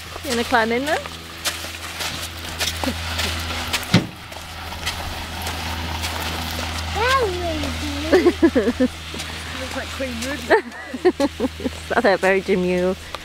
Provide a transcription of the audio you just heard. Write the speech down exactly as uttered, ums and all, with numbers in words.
You wanna climb in there? Looks like Queen Wood. Is that very demure?